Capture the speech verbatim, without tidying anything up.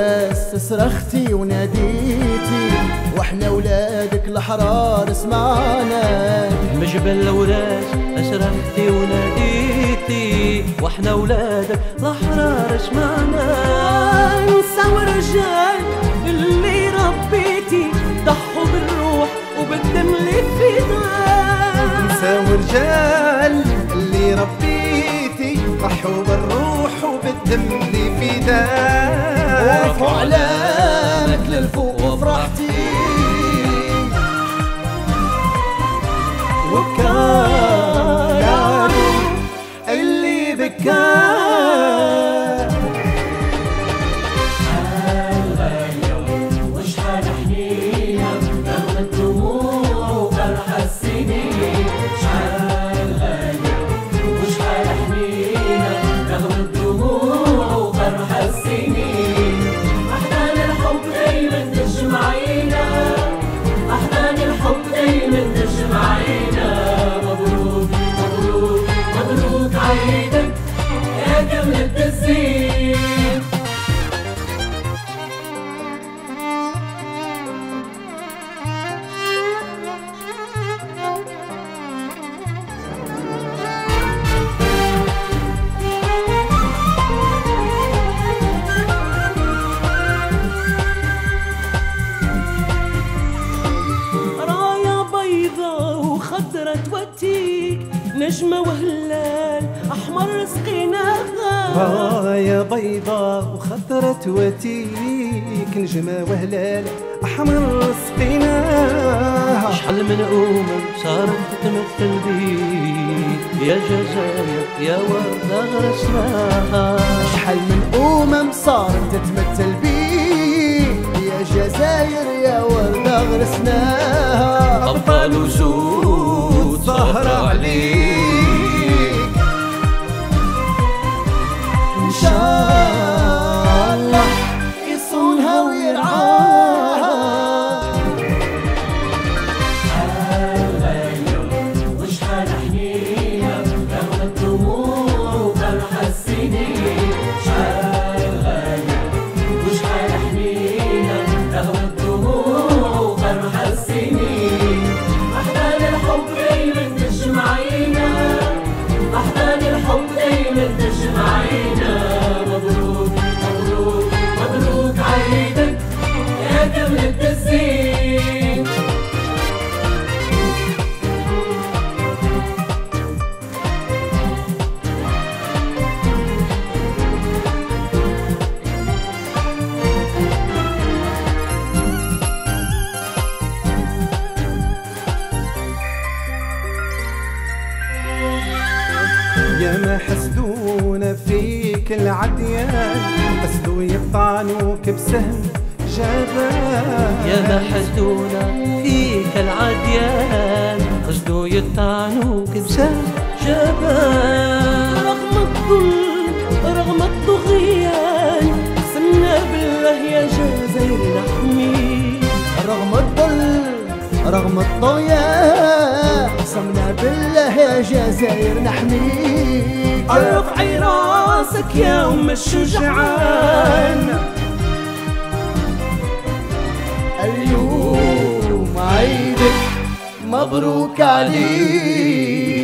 بس صرختي وناديتي، واحنا ولادك الحرار سمعنا. مجبل وراس صرختي وناديتي، واحنا ولادك الحرار سمعنا. نسا ورجال اللي ربيتي ضحوا بالروح وبالدم اللي فداك. نسا ورجال اللي ربيتي ضحوا بالروح وبالدم اللي فداك. وقفوا علامك للفوق وفرحتي، وكان اللي بكى. وشحال حنينة رغم الدموع وفرح السنين. شحال غالية وشحال حنينة رغم الدموع وفرح السنين. أحضان الحب دايما تجمعينا، أحضان الحب دايما تجمعينا. مبروك مبروك مبروك عيدك يا كملة الزين. خضرة توتيك نجمة وهلال أحمر سقيناها. راية بيضاء وخضرة تواتيك نجمة وهلال أحمر سقيناها. شحال من أمم صارت تتمثل بيك يا جزائر يا وردة غرسناها. شحال من أمم صارت تتمثل بيك يا جزائر يا وردة غرسناها. أبطال وزود ظهر عليك إن شاء الله يصونها ويرعاها. شحال غالية وشحال حنينة رغم الدموع وفرح السنين. شحال غالية وشحال حنينة رغم الدموع وفرح السنين. أحضان الحب دايما تجمعينا، أحضان الحب دايما تجمعينا. مبروك مبروك مبروك عيدك يا كملة الزين. يا ما حسدونا فيك العديان، حسدوا يطعنوك بسهم جبان. يا ما حسدونا فيك العديان، حسدوا يطعنوك بسهم جبان. رغم الظلم رغم الطغيان قسمنا بالله يا جزائر نحميك. رغم الظل رغم الطغيان قسمنا بالله يا جزائر نحميك. ارفعي راسك يا أم الشجعان. اليوم عيدك مبروك عليك.